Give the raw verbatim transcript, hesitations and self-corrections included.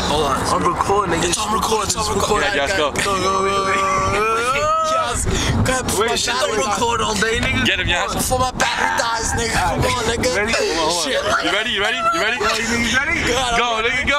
Hold on. I'm recording, nigga. It's on record. It's on record. Yeah, let's go. Yes. Go ahead, before my battery record all day, nigga. Get him, yes. Before my battery dies, nigga. Come on, nigga. Ready? Shit. You ready? You ready? You ready? You ready? Go, nigga, go.